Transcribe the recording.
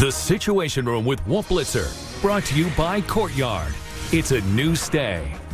The Situation Room with Wolf Blitzer, brought to you by Courtyard. It's a new stay.